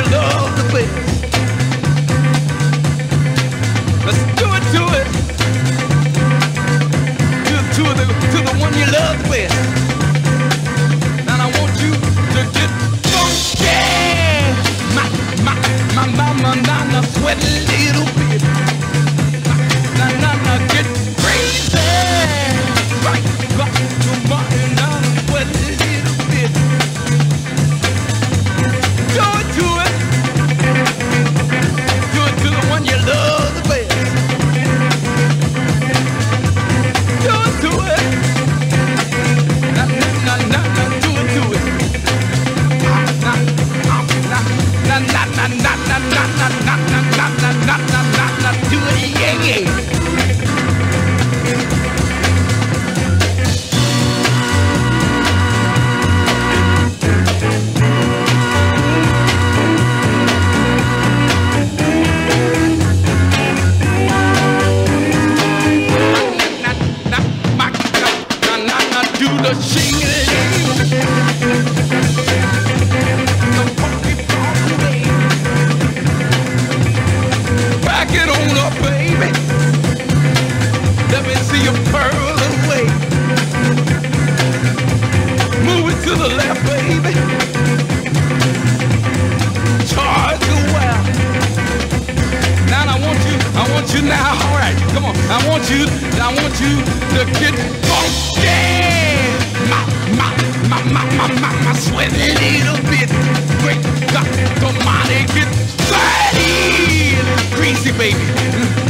you love the best. Let's do it to it. To the one you love the best. And I want you to get funky. My, sweat a little bit. Na, get crazy. Right, to body, now sweat a little bit. Do it to it. Do it to the one you love the best. Do it to it. Na, do it to it. Na, do it, yeah. Do the shingling, the funky way. Back it on up, baby. Let me see you pearl away. Move it to the left, baby. Charge the well. Now I want you now. All right, come on. I want you to get funky. My sweat a little bit. Great God, the money get sweaty, greasy, baby.